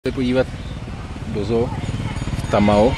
Podívat do zoo v Tamao.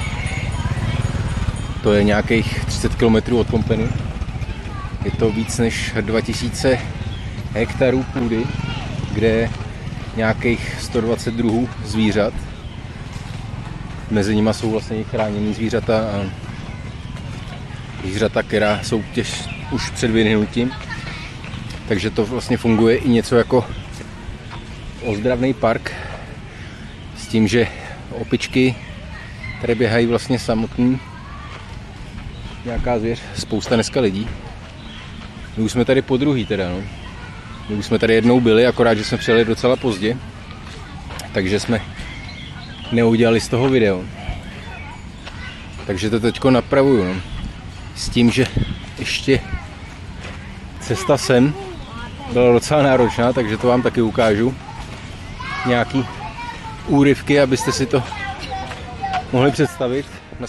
To je nějakých 30 km od Pompeny. Je to víc než 2000 hektarů půdy, kde je nějakých 120 druhů zvířat. Mezi nimi jsou vlastně chráněné zvířata a zvířata, která jsou už před vyhnutím. Takže to vlastně funguje i něco jako ozdravný park. S tím, že opičky tady běhají vlastně samotný, nějaká zvěř, spousta dneska lidí. My už jsme tady po druhý teda, no. My už jsme tady jednou byli, akorát, že jsme přijeli docela pozdě, takže jsme neudělali z toho video. Takže to teďko napravuju, no. S tím, že ještě cesta sem byla docela náročná, takže to vám taky ukážu. Nějaký úryvky, abyste si to mohli představit.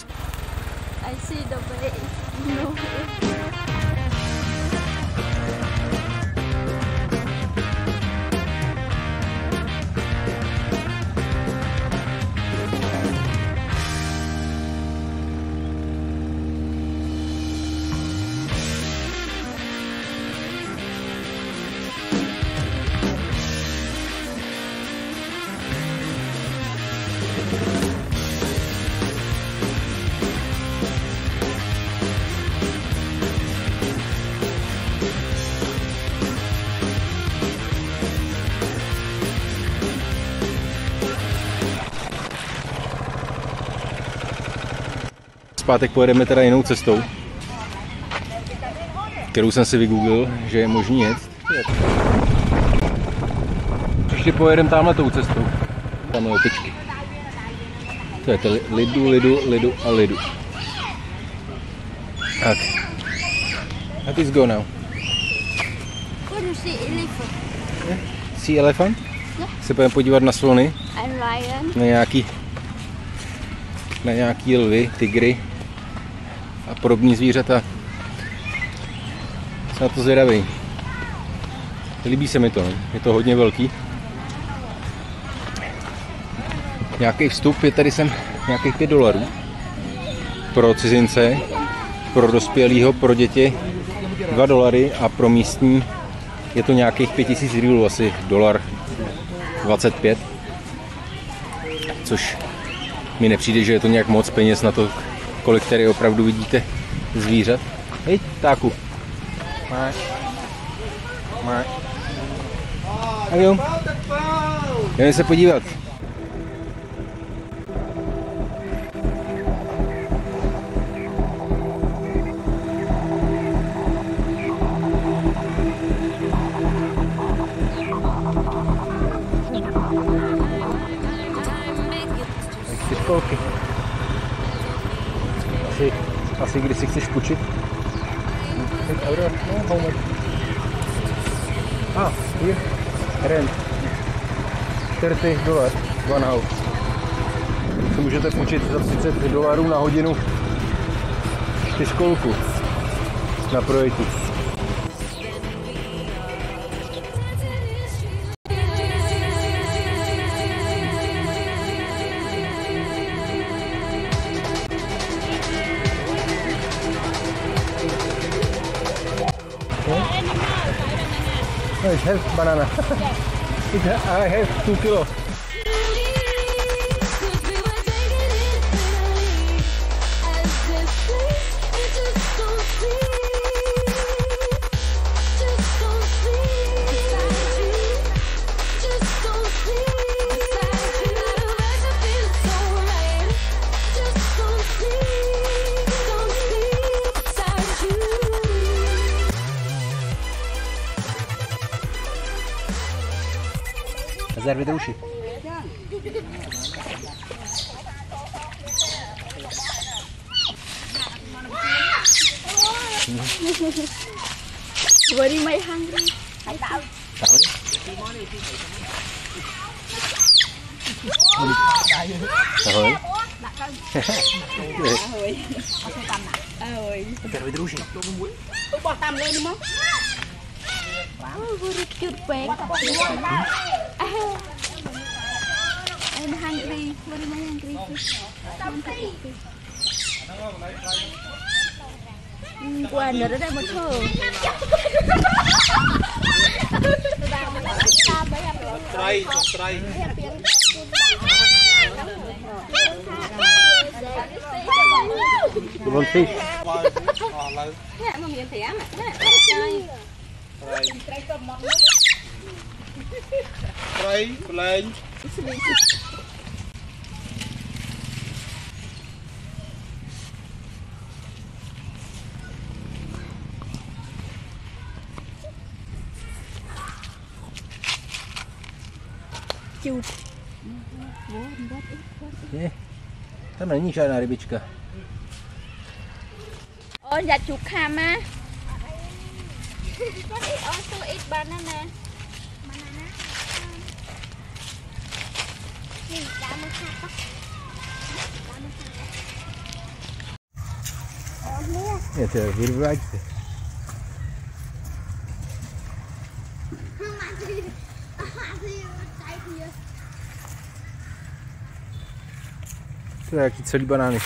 Zpátek pojedeme teda jinou cestou, kterou jsem si vygooglil, že je možný jet. Ještě pojedeme tamhle tou cestou. Tam je opičky. To je to lidu a lidu. Tak. Let's go now. See elephant? Se půjdeme podívat na slony. Na nějaký lvy, tygry a podobný zvířata. Jsem na to zvědavý. Líbí se mi to, je to hodně velký. Nějaký vstup je tady sem nějakých $5 pro cizince, pro dospělého, pro děti $2 a pro místní je to nějakých 5000 rýlů, asi $1.25, což mi nepřijde, že je to nějak moc peněz na to, kolik tady opravdu vidíte zvířat. Hej, ptáku. Tak jo. Jdeme se podívat. Školky. Asi když si chceš půjčit. Here. Rent. $30, one hour. Si můžete půjčit za $30 na hodinu 4 na projektu. No, it's half banana. I have 2 kilos. Zervi uši. Very my hungry. Ahoj. Ahoj. Zervi uši. Bỏ tam lên đúng không? Wow, very cute pet. Em hungry. What am I hungry for? Qua nữa đó một thơ. Try. You want fish? Nè, mà miệng thẻ mà. Nè, chơi. Try, play. Chụp. Je. Tam není žádná rybička. Ôi, dạ chụp kham á. Also eat banana. Je, to je vyrváďte. To je jaký celý banány.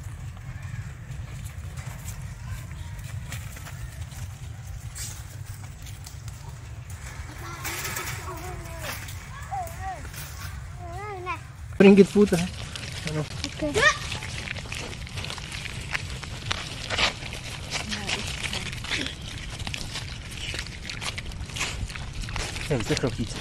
Bring it food. Ano. Okay. Více chlapíci.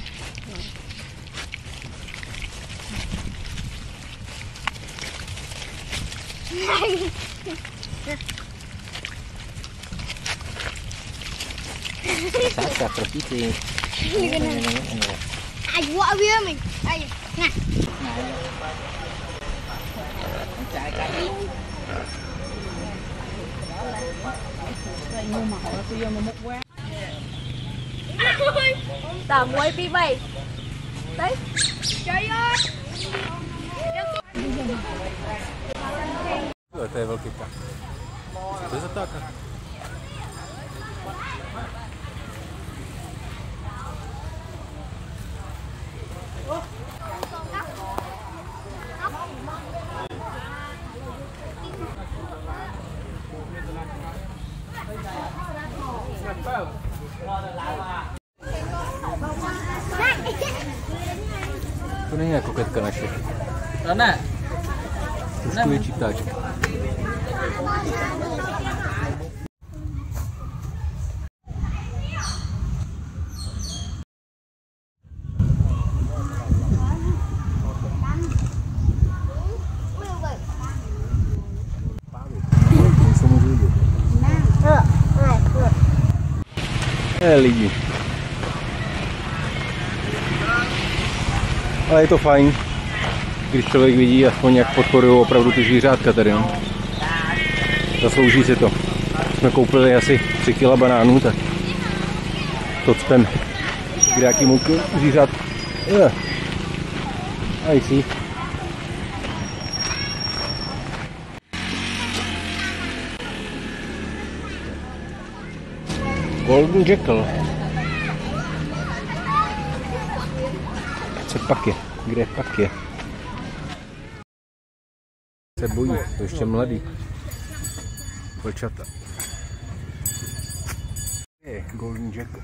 Sáska, chlapíci. Ai vợ bia mình. Ai. Nè. Tao quay pi bay. Đấy. Trời ơi. To je velký ptak. Co to je za ptáka? To není jako ketka naše. No ne. Trošku větší ptáček. Lidi. Ale je to fajn, když člověk vidí aspoň, jak podporují opravdu ty zvířátka tady. No. Zaslouží si to. Jsme koupili asi 3 kg banánů, tak to cpem k nějakému zvířat. I see. Golden Jackal. Co pak je? Kde pak je? Se bojí, to ještě mladý. Vlčata. Je Golden Jackal.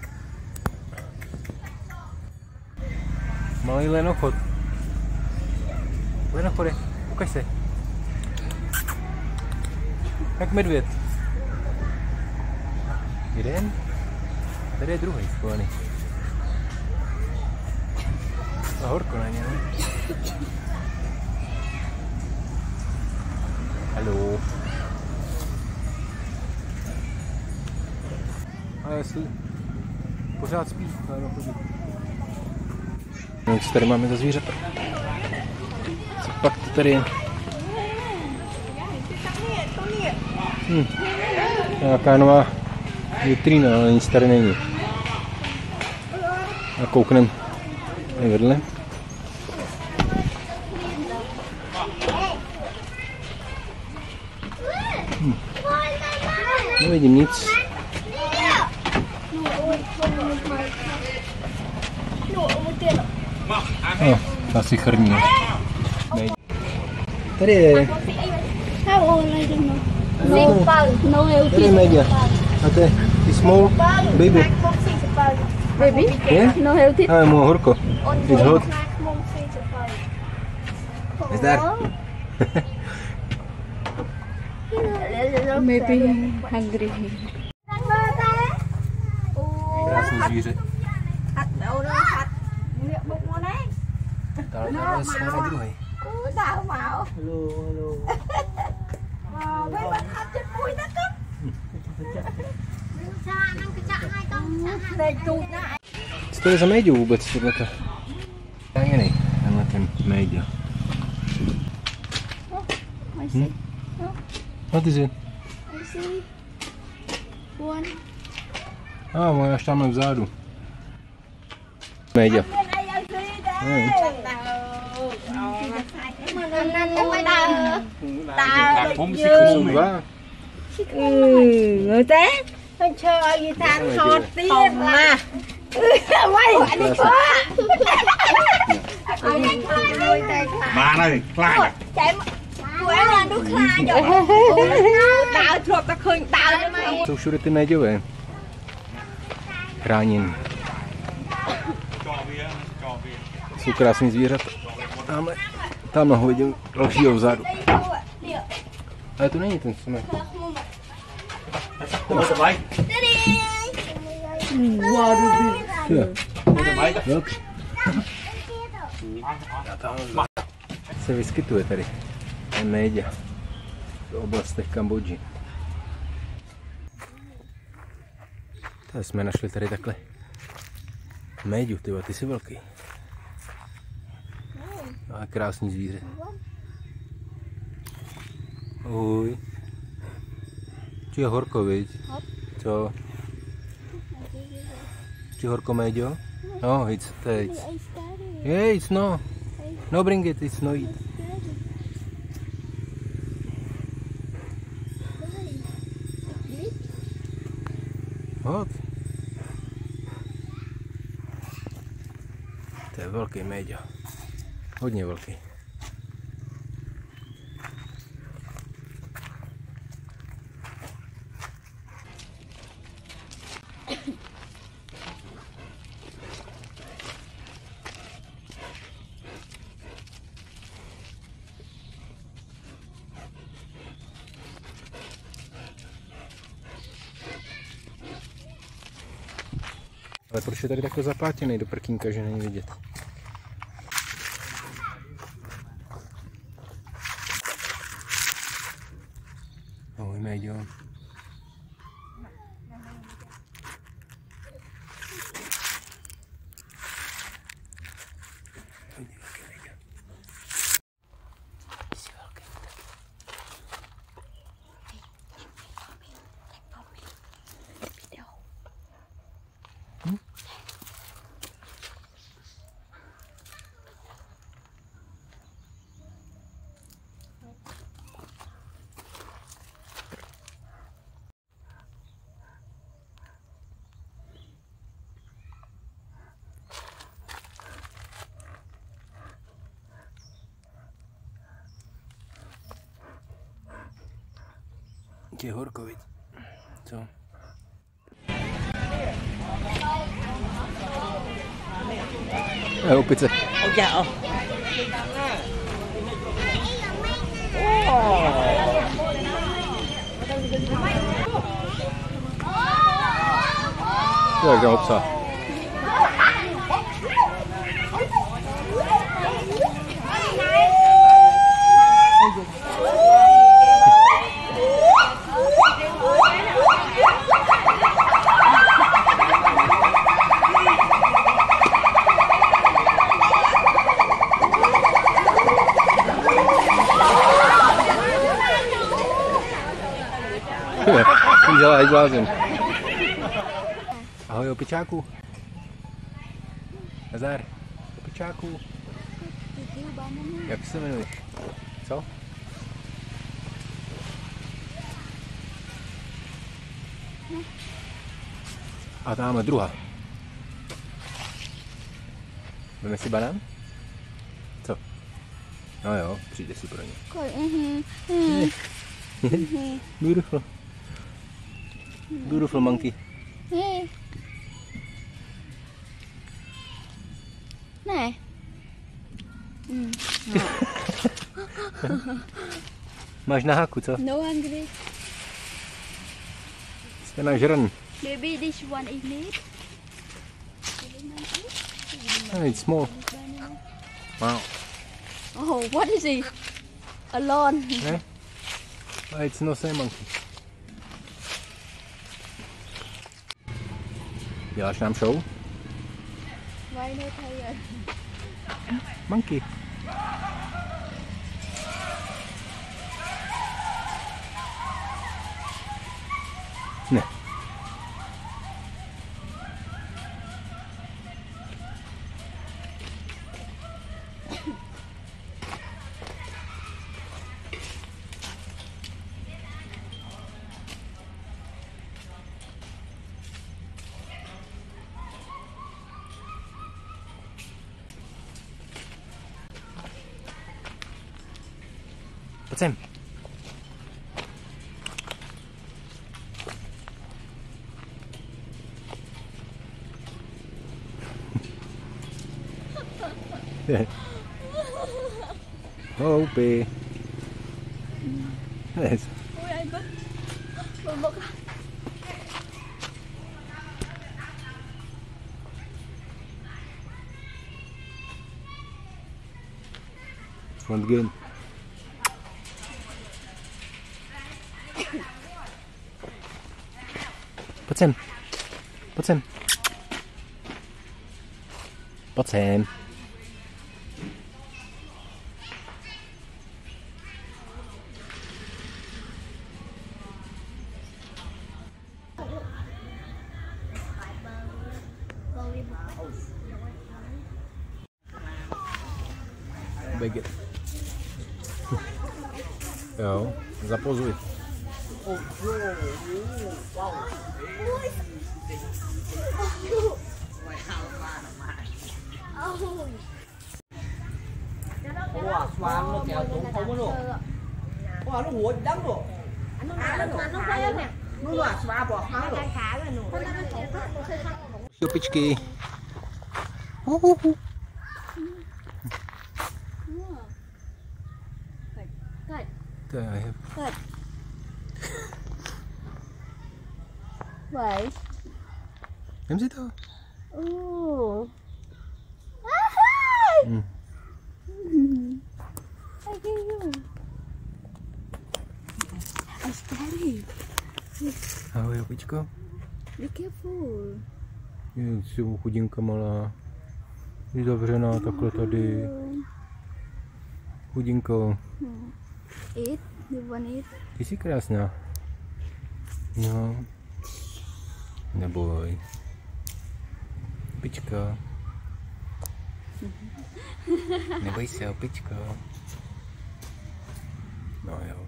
Malý lenochod. Lenochode, ukaž se. Jak medvěd. Jeden. Tady je druhý schovaný. A horko na ně, ne? Haló. A jestli pořád spí, no chodí. No, co tady máme za zvířata? Co pak to tady je? Nějaká nová vitrína, ale nic tady není. A kouknem tady vedle. Nevidím nic. Asi chrní. Tady je. Tady je média. A to je small baby. Baby? Yeah? No healthy. Ah, more horko. It's hot. Zdar. Maybe hungry. Krásný zvíře. Tady je druhý. Co to je za méďu vůbec tohleto? Chráněný, tenhle ten méďa. What is it? Moje až tamhle vzadu. Méďa. Jsou dva. Người té con chơi gì than thọt tiếc mà quay đi quá Má này, khai chạy quay là nước khai rồi tạo chuột ta khơi tạo cho mày. Jsou všude ty méďové. Chráněný. Jsou krásný zvířata. Tam ho vidím dalšího vzadu. Ale to není ten samý. Se vyskytuje tady ten méďa v oblastech Kambodži. Tady jsme našli tady takhle méďu, ty jsi velký. A krásný zvíře. Uj. Či je horko, viď? Co? Či horko, méďo? No, it's. Yeah, it's no. No, bring it, it's no eat. Hot. To je velký méďo. Hodně velký. Ale proč je tady takhle zapátěný do prkínka, že není vidět? Ahoj, méďo. Je horko, viď? Co? Opice. Dạ. Jak tam obsah. Dělá jak blázen. Ahoj, opičáku. Nazar, opičáku. Jak se jmenuješ? Co? A tam máme druhá. Veme si banán? No jo, přijde si pro ně. Beautiful. Beautiful monkey. Ne. Máš na háku, co? No hungry. Jste nažraný. Maybe this one is meat. Oh, it's small. Wow. Oh, what is it? Alone. Ne? Oh, it's no same monkey. Děláš nám show? Why not tired? Monkey. Ne. Pojď sem. Hopi. Yes. Ôi anh bực. Once again. Pojď sem. Pojď sem. Pojď sem. Begit. Jo, zapozuj. Wow, xoan nó kéo xuống không có nổ. Wow, nó hùa đắng nổ. Nó khoai nè. Nó là xoa bỏ khá rồi. Šupičky. To je. Vậy. Vem si to. Mm. I give you. I'm scary. Ahoj, opičko. Be careful. Jsi chudinka malá. Je zavřená takhle tady. Chudinko. Eat. You want eat? Ty jsi krásná. No. Neboj. Opičko. Neboj se, opičko. No jo.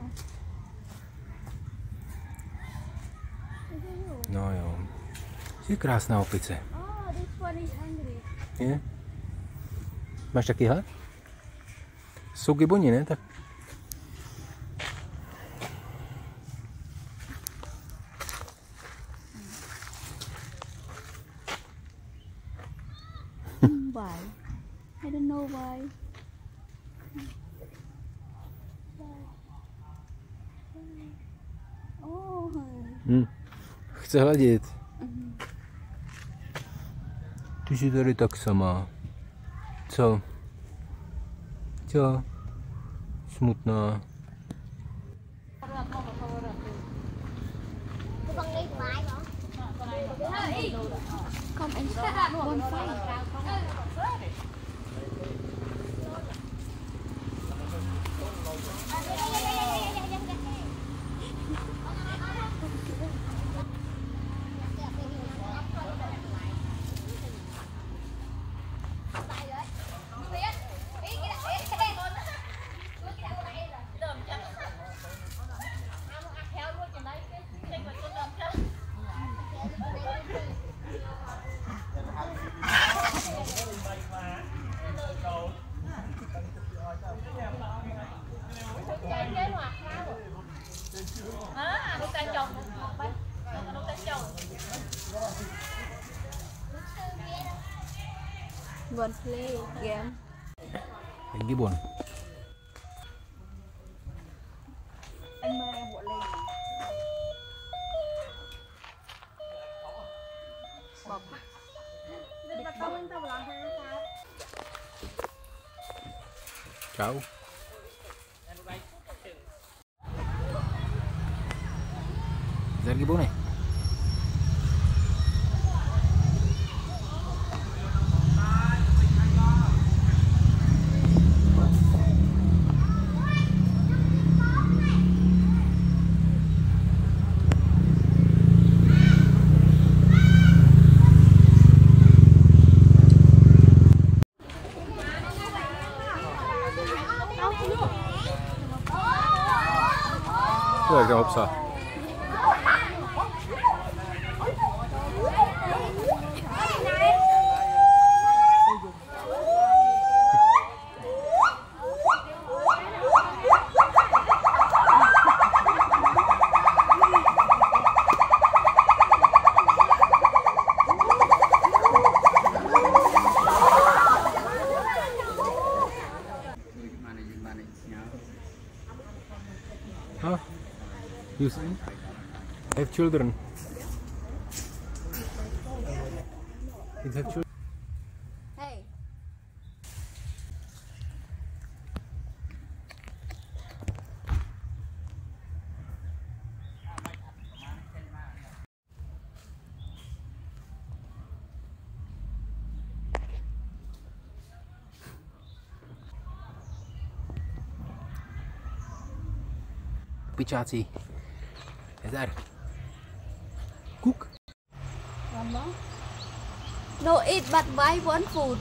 No jo. Jsi krásná opice. Oh, this one is hungry. Je? Máš taky hlad? Jsou giboni, ne? Tak. Why? I don't know why. Oh. Chce hladit. Ty jsi tady tak sama. Co? Co? Smutná. Come and start bonfire. Buat play game. Gibbon. Anh mời em buat lên. Bọc. Đi tao bên tao làm thế sao? Cháu. Ra Gibbon này. Rồi cái hộp sao? Huh? You see? I have children. Kids have children. Hey. Pičáci. Nezar. Cook. Mama. No eat but buy one food.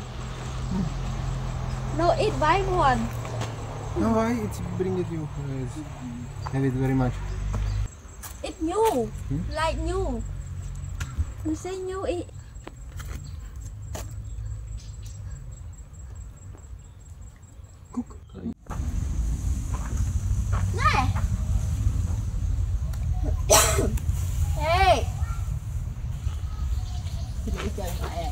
No eat buy one. No, why? It's bring it you. Have it very much. It's new. Like new. You say new eat. Cook. Này. Hey. Đi chơi lại.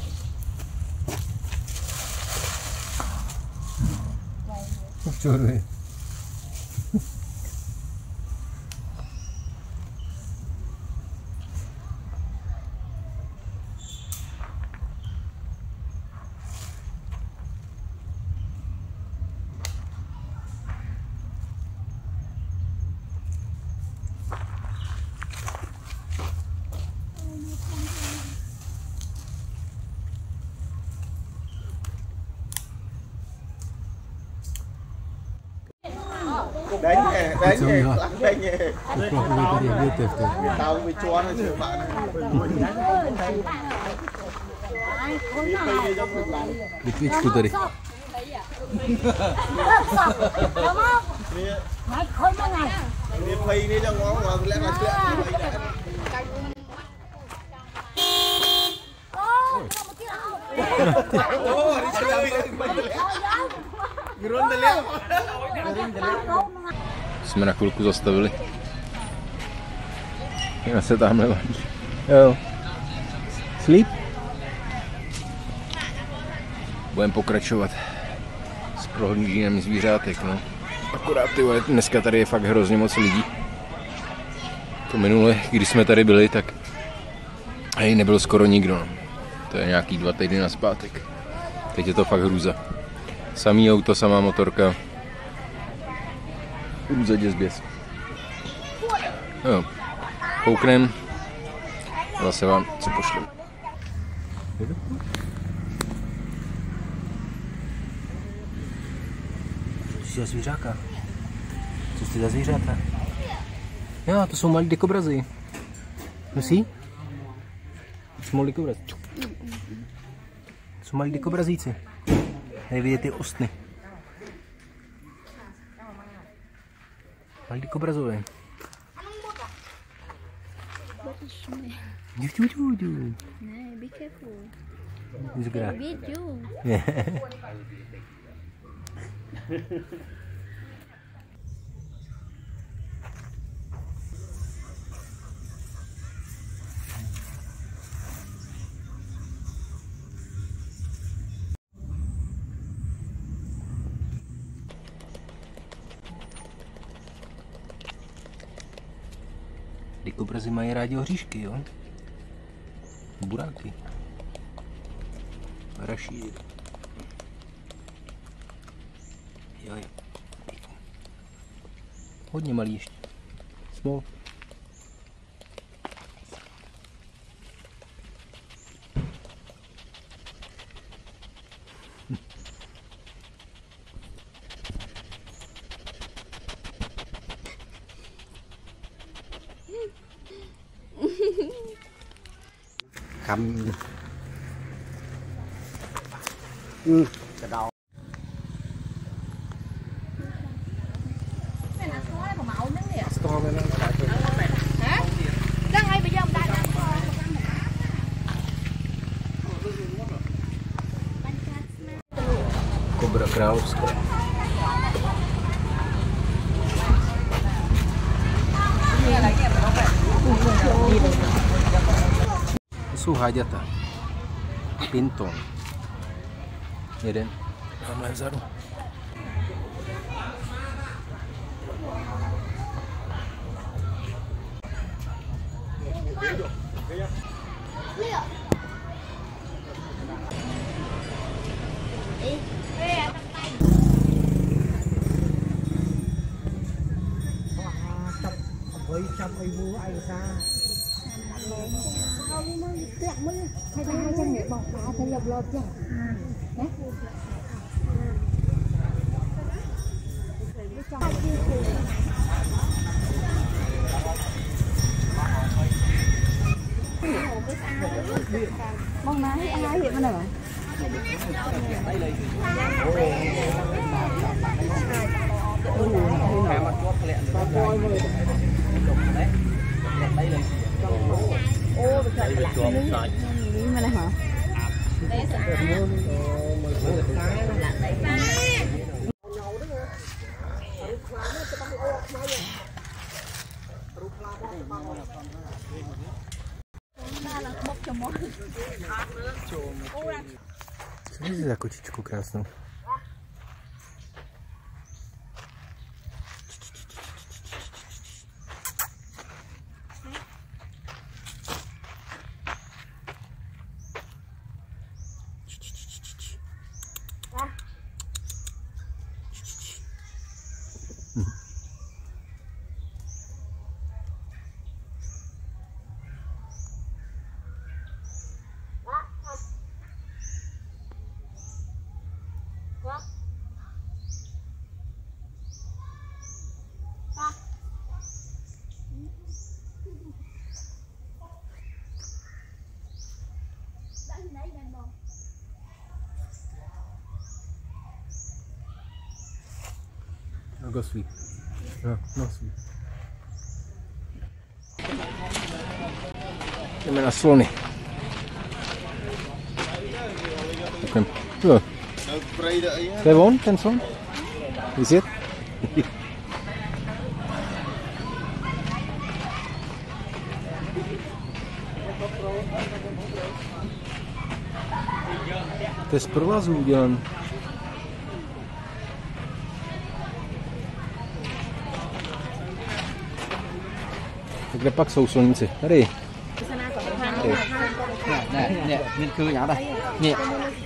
Chưa rồi. Đánh nhỉ, đánh nhỉ, đánh nhỉ. Tao bị chó nó chứ bạn này. Vytvičku tady. Đi phi đi cho ngon mà lẽ là chuyện Jsme na chvilku zastavili. Já se tamhle vadí. Jo. Sleep. Budeme pokračovat s prohlížením zvířátek, no. Akorát ty vole, dneska tady je fakt hrozně moc lidí. To minule, když jsme tady byli, tak hej, nebylo skoro nikdo, no. To je nějaký 2 týdny nazpátek. Teď je to fakt hrůza. Samý auto, samá motorka. Hrůza děsběs. Jo. Kouknem. Zase vám co pošlu. Co jsi za zvířáka? Co jsi za zvířáta? Jo, to jsou malí dikobrazy. Musí? To jsou malí dikobrazí. To jsou malí dikobrazíci. Tady vidět ty ostny. Malí dikobrazové. Này, be careful. It's good. They beat you. Yeah. Dikobrazy mají rádi oříšky, jo? Buráky. Arašídy. Jo. Hodně malý ještě. Small. Khăm Cái đầu. to lên nó phải thôi. Kobra královská. To jsou háďata. Pinton. Jeden. Tamhle vzadu. Với trăm ai vua ai ra. Hay là 200 nghìn bọc đá thì lợp lợp chứ. Đấy. Mong má ai hiện bên này rồi. Mà này hả? Co je za kočičku krásnou? No go sweet. No sweet. Jdeme na slony. Takovým. Jo. To je on, ten slon? Is it? To je z provazu udělan. Tak kde pak jsou sloníci? Tady. Nè, nghiên cứu nhỏ đây. Nè.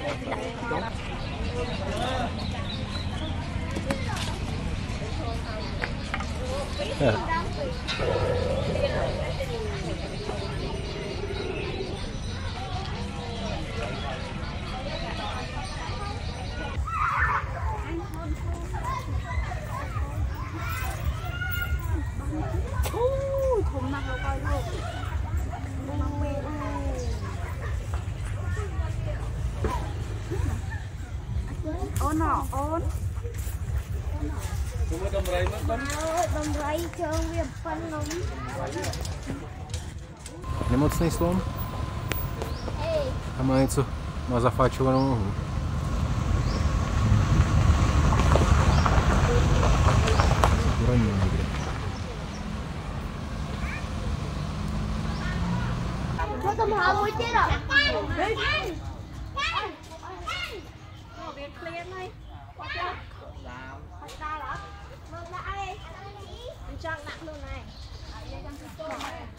Ôn nọ, ôn. Đông rây chơi việc phân lắm. Nemocný slon? A má něco, má zafáčovanou nohu. Zbraní někde. Cho tầm hào một chết rồi. Việc clear này. Ra đó. Mừng đã đi. Mình chọn nặng luôn này.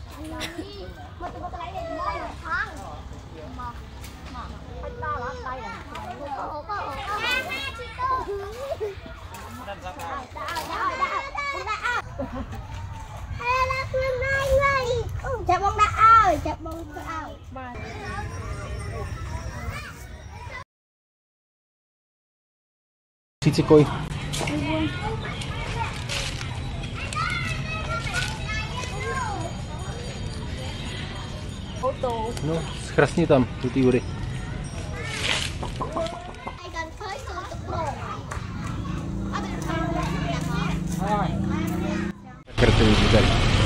Chào bông đã ơi, chào bông đã ơi. Říci koj. No, schrastni tam do té vody. Krtový tady.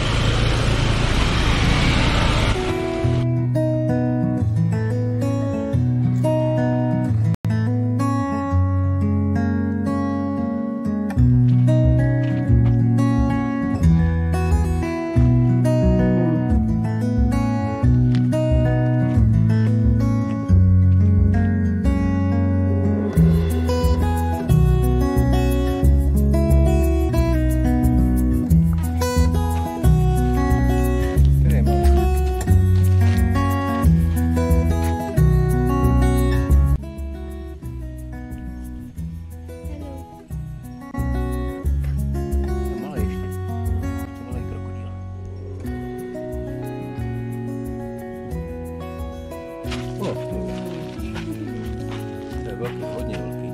Hodně velký.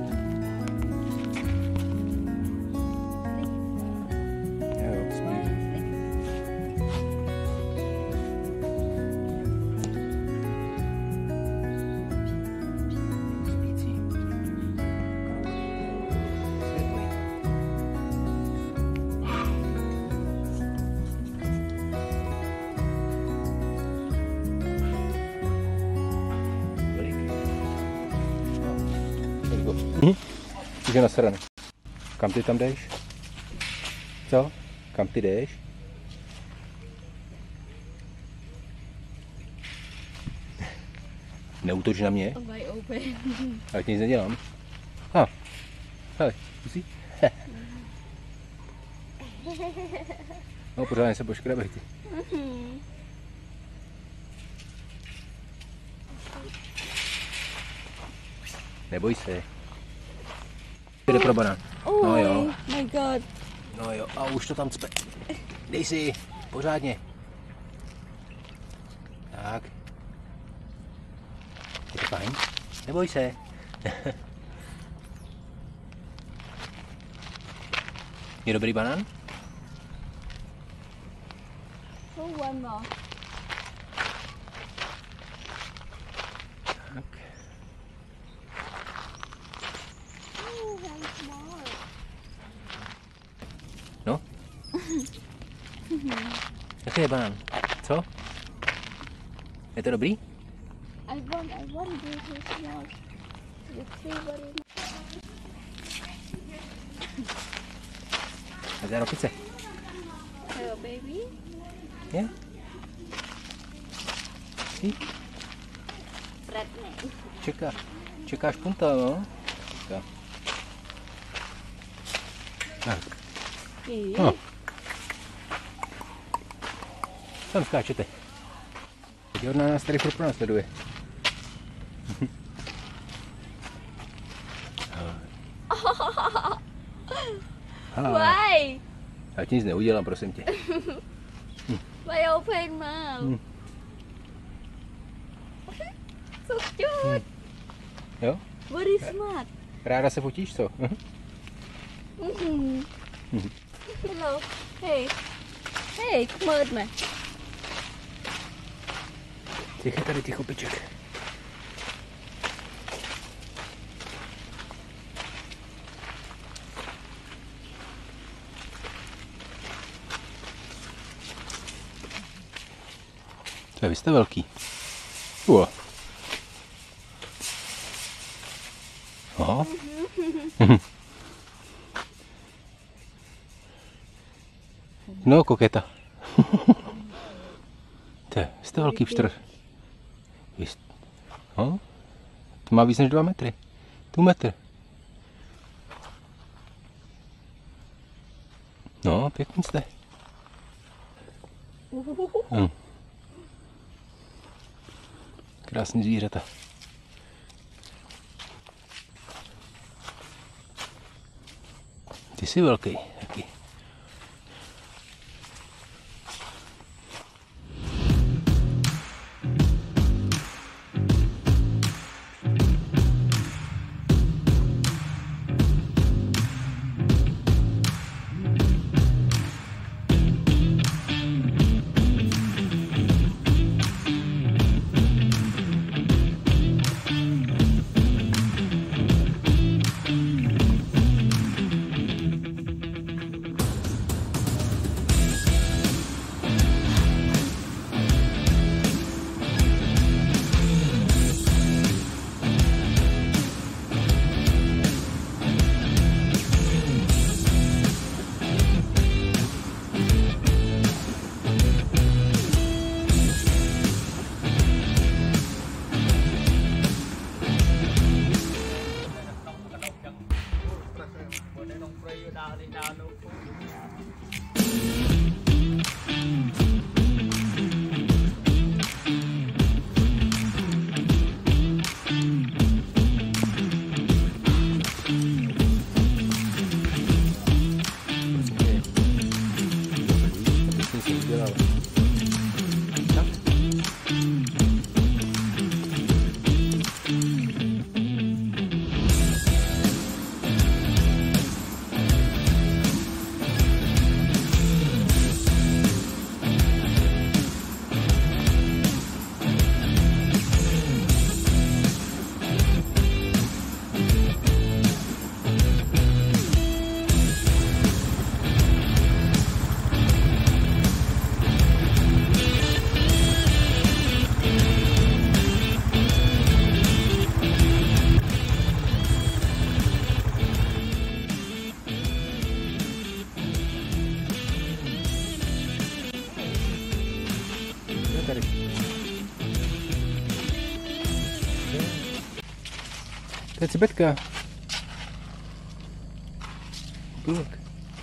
Jo, smí. Spící. Světlý. Už je nasraný. Kam ty tam jdeš? Co? Kam ty jdeš? Neútoč na mě. Ale ti nic nedělám. Hele, musí? No, pořádně se poškrabej ty. Neboj se. Jde pro banán. No jo. My god. No jo, a už to tam cpe. Dej si, pořádně. Tak. Je to fajn? Neboj se. Je dobrý banán? One more. Tak. No? Jaký je banán? Co? Je to dobrý? I want to do this more. You see what it A to je ropice. Hello, baby. Je? Čekáš punta, no? Čeká. Tak. No. Tam skáčete. Teď hodná nás tady furt pronásleduje. Why? Já ti nic neudělám, prosím tě. Why open mouth? So cute. Jo? Very smart. Ráda se fotíš, co? Hello. Hey. Hey, mượn mà. Těch je tady těch opiček. To je, vy jste velký. Aha. No, koketa. To je, jste velký pštr. No, to má víc než 2 metry. Tu metr. No, pěkný jste. Krásný zvířata. Ty jsi velký taky. Tady. To je cibetka. Bůlek.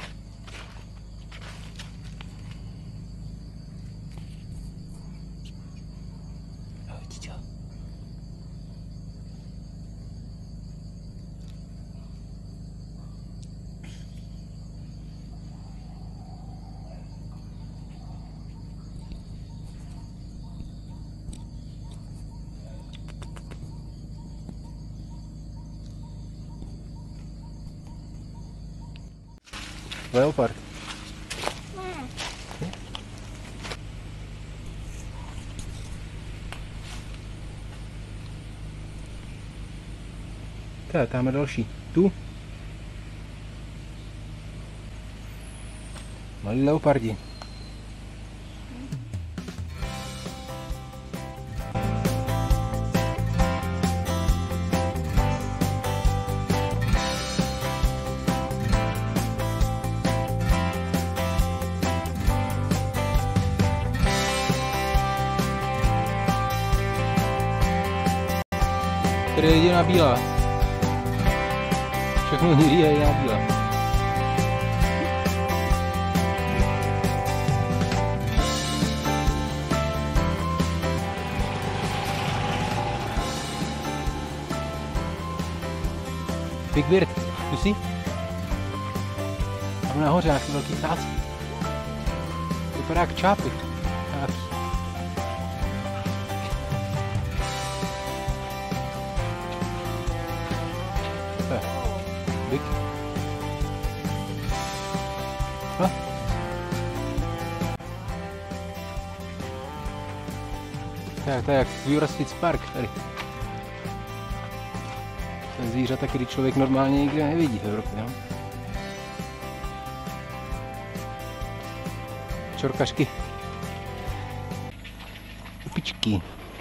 Ahoj, dítě. Leopard. Tak, tam je další. Tu. Malí leopardi. Tady je jediná bílá. Všechno hnědý je jediná bílá. Big Bird, tu jsi? Tam nahoře nějaký velký ptáci. Vypadá jak čápy. Big. Ha? Tak, to je jak Jurassic Park tady. To je zvířata, který člověk normálně nikdy nevidí v Evropě, no? Čorkařky. Upičky.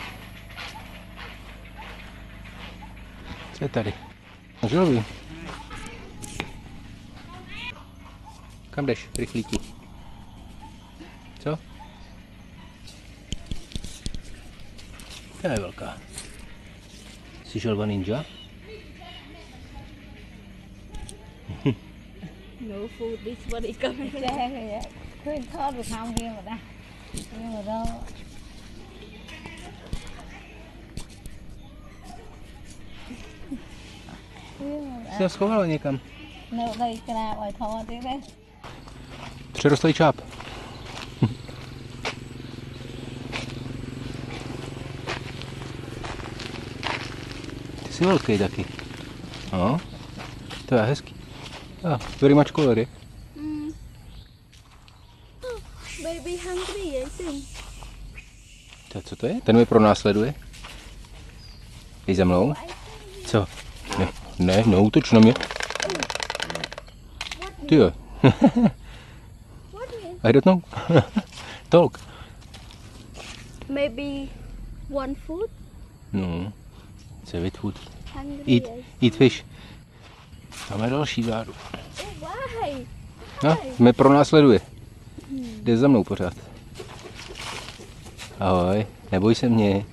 Co je tady? Želvy. Kam jdeš, rychlíky? Co? To je velká. Jsi želva ninja? No food, this one is coming. Khuyên thớt Việt Nam kia mà ta. Nhưng mà đâu. Jsi to schovala někam. No, đây cái nào ở thò thế đấy. Přerostlý čáp. Ty jsi velký taky. No, to je hezký. Very much colory. Baby hungry, I think. Co to je? Ten mě pronásleduje. Jdeš za mnou? Co? Ne, neútoč na mě. Ty jo. I don't know. Talk. Maybe one food. No, co je with food? Hungry. Eat fish. Máme další zádu. Why? No, mě pronásleduje. Jde za mnou pořád. Ahoj, neboj se mě.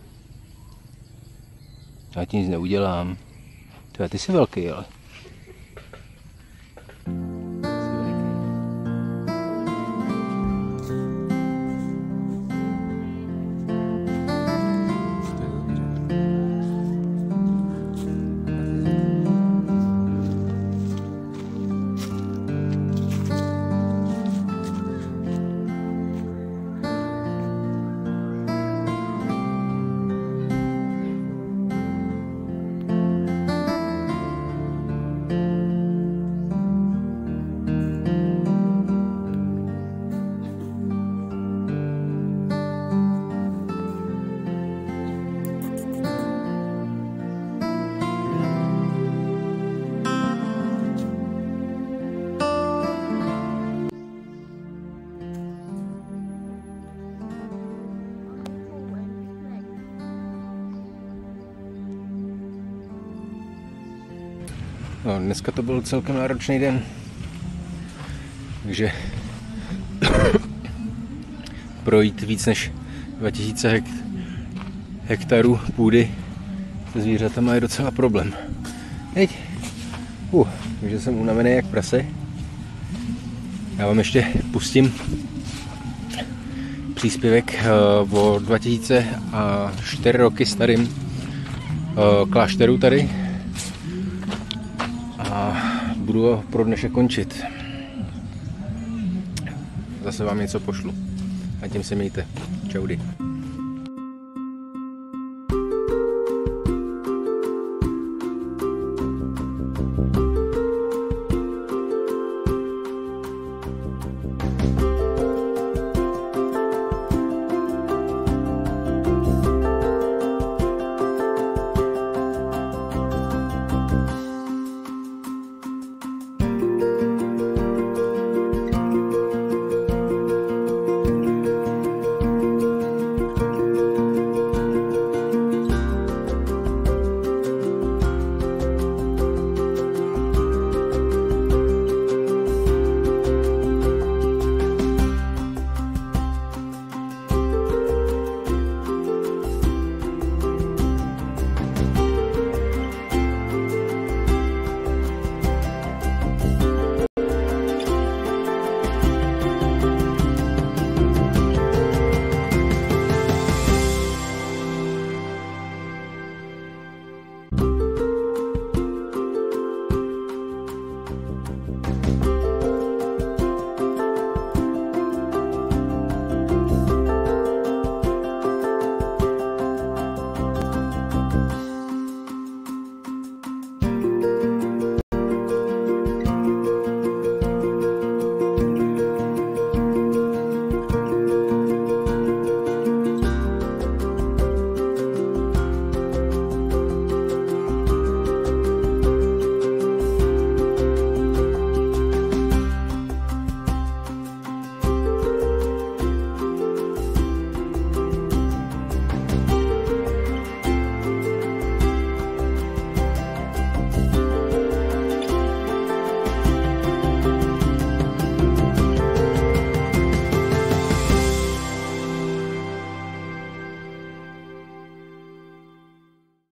Já ti nic neudělám. Ty jsi velký, ale. No, dneska to byl celkem náročný den, takže projít víc než 2000 hektarů půdy se zvířatama je docela problém. Teď, takže jsem unavený jak prase. Já vám ještě pustím příspěvek o 2004 roky starým klášteru tady. A budu ho pro dnešek končit. Zase vám něco pošlu. A tím se mějte. Čaudy.